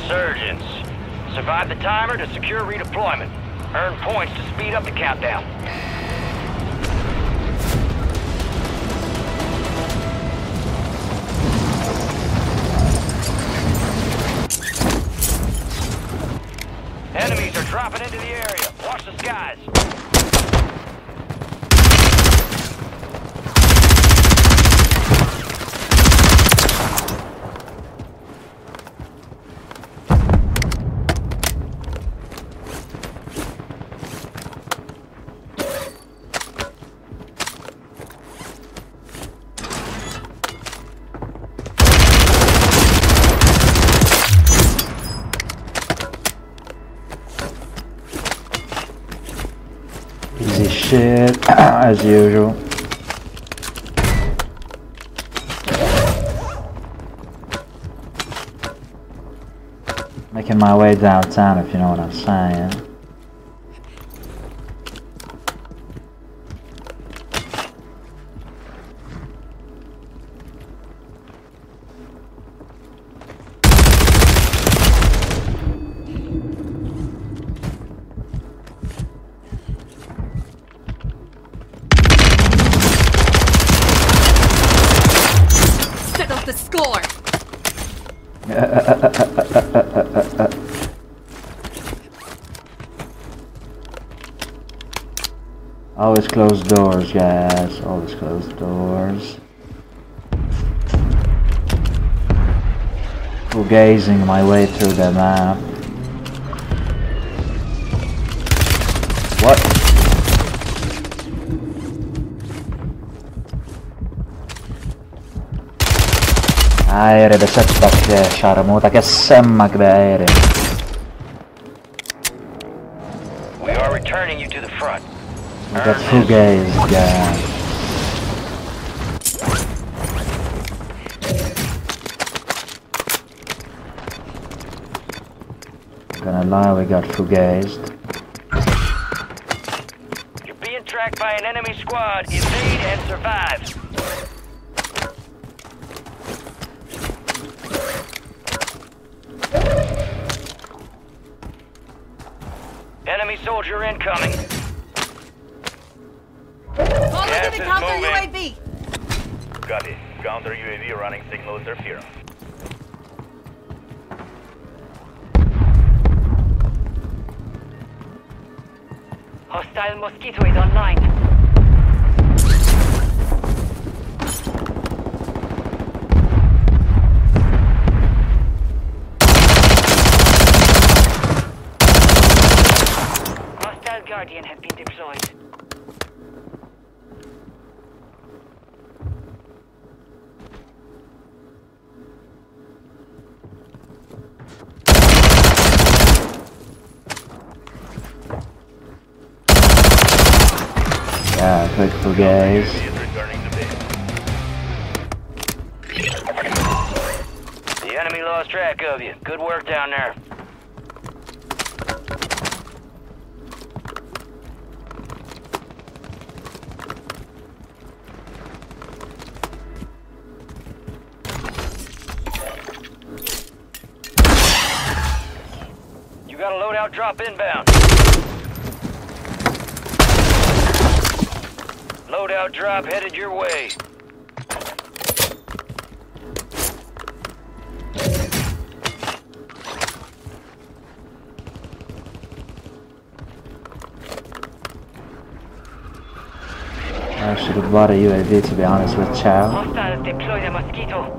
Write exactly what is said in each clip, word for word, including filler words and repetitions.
Resurgence. Survive the timer to secure redeployment. Earn points to speed up the countdown. Enemies are dropping into the area. Watch the skies. Easy shit, as usual. Making my way downtown, if you know what I'm saying. The score. Always close doors, guys. Always close doors. Fugazing my way through the map. What? Aereo, deset che šarmuta, che semmak aereo. We are returning you to the front. We got fugazed, guys. I'm gonna lie, we got fugazed. You're being tracked by an enemy squad. Evade and survive. Enemy soldier incoming. Follow Gas to the is counter moving. U A V. Got it. Counter U A V running signal interference. Hostile Mosquito is online. Hostile Guardian has been deployed. Yeah, quick fugaze. The enemy lost track of you. Good work down there. You got a loadout drop inbound. Loadout drop headed your way. I should have bought a U A V, to be honest with Chow. Hostiles deploy the Mosquito.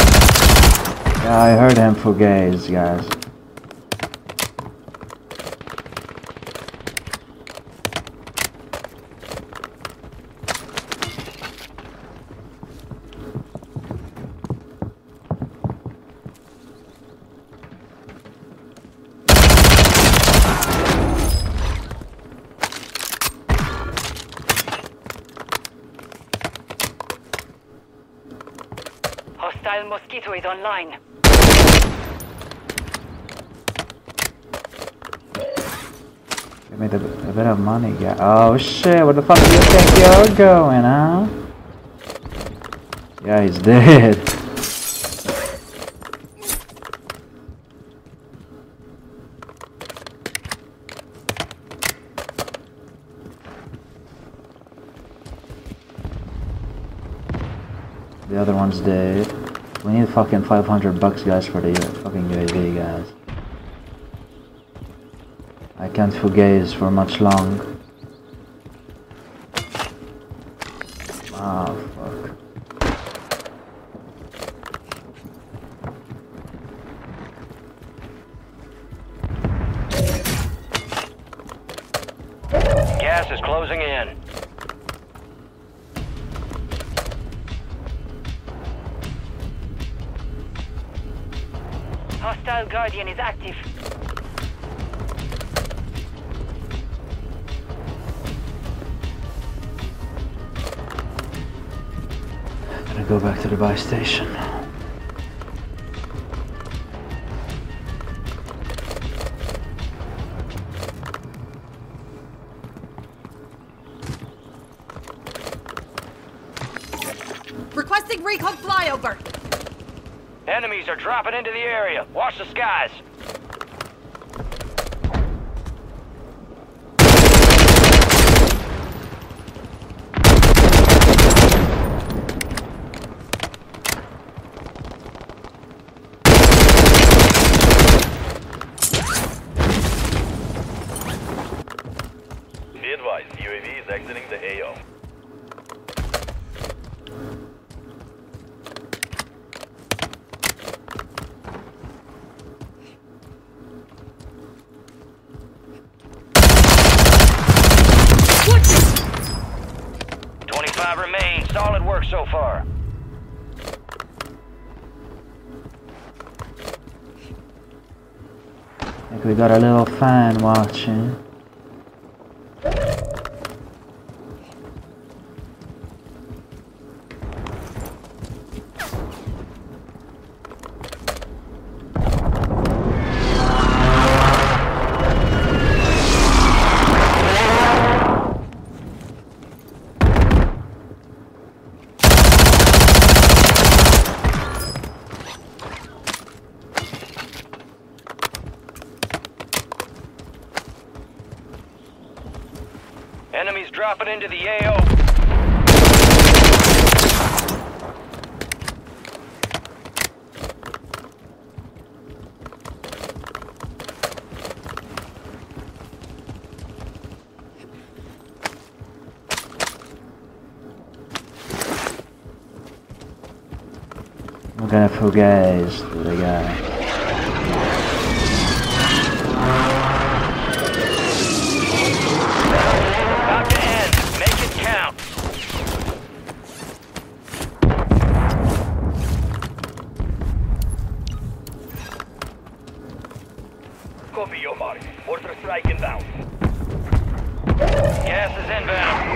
Yeah, I heard him fugaze, guys. Hostile Mosquito is online. Give me the, a bit of money, guy. Oh shit, where the fuck do you think you're going, huh? Yeah, he's dead. The other one's dead. We need fucking five hundred bucks, guys, for the fucking U A V, guys. I can't fugaze for much long. Ah, fuck. Gas is closing in. Hostile Guardian is active. Gonna go back to the buy station. Requesting recon flyover. Enemies are dropping into the area. Watch the skies. Be advised, U A V is exiting the A O. twenty-five remain. Solid work so far. I think we got a little fan watching. Enemies dropping into the A O. We're gonna fugaze to the guy. About to end. Make it count. Copy your mark. Mortar strike inbound. Gas is inbound.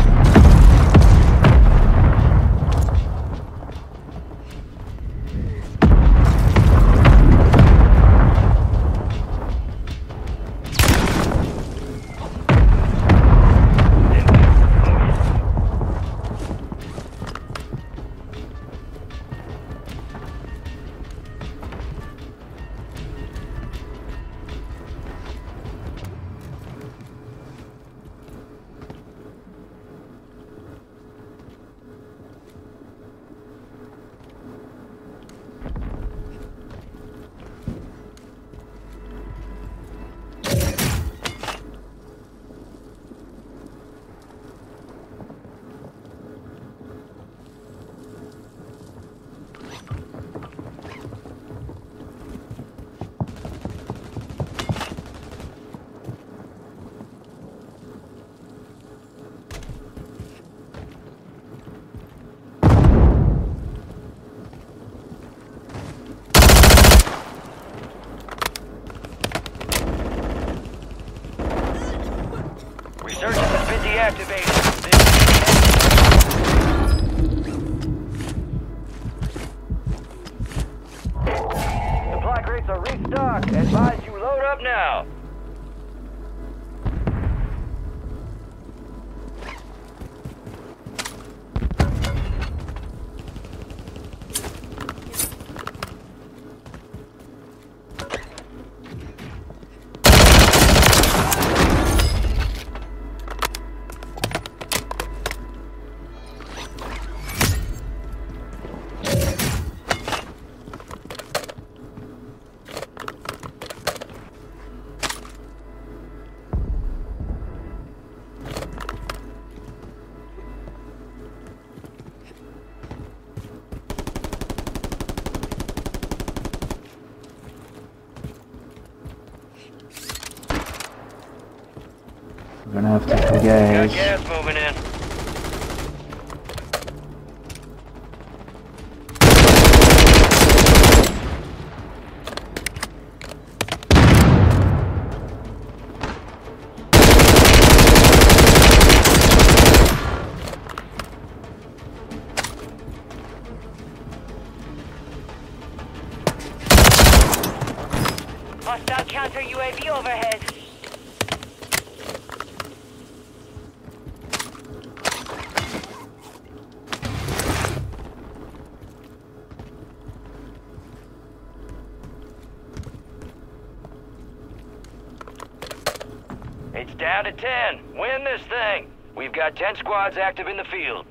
Resurgence has been deactivated. stock. Advise you load up now. We're gonna have to Got fugaze. gas moving in. Hostile counter U A V overhead. It's down to ten. Win this thing. We've got ten squads active in the field.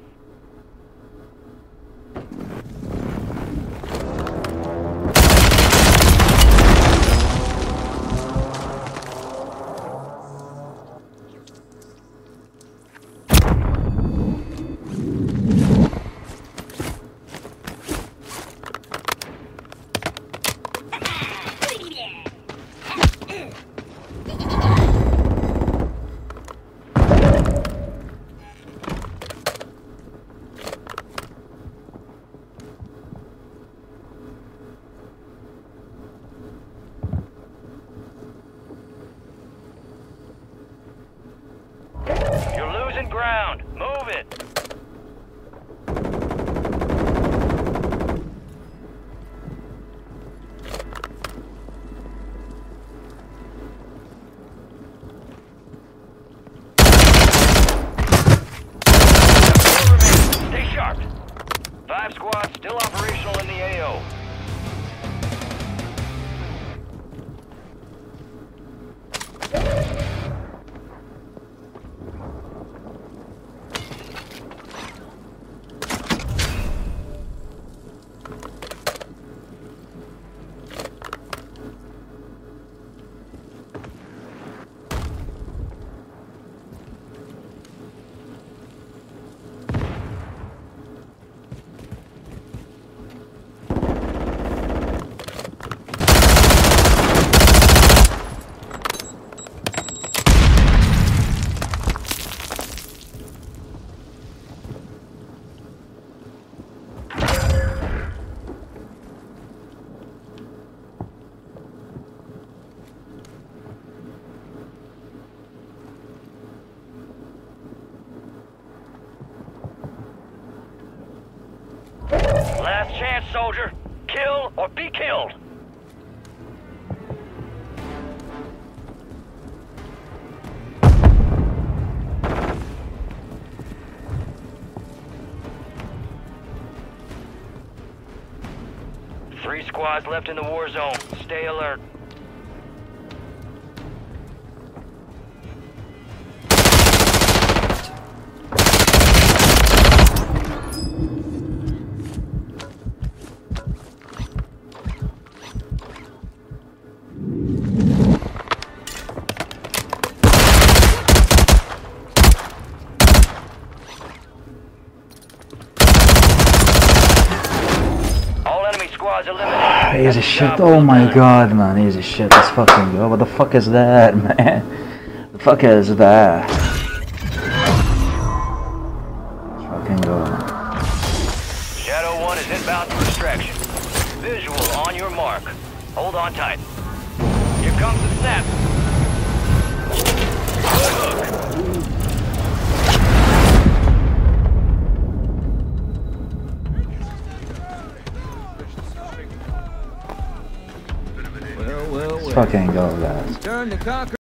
You're losing ground. Move it. Stay sharp. Five squads still operational in the A O. Last chance, soldier. Kill or be killed. Three squads left in the war zone. Stay alert. Squads eliminated. Easy shit. Oh my god, man. Easy shit. Let's fucking go. What the fuck is that, man? The fuck is that? Let's fucking go. Shadow one is inbound for extraction. Visual on your mark. Hold on tight. Here comes the snap. Good hook. Well, fucking go, guys. Turn to conquer.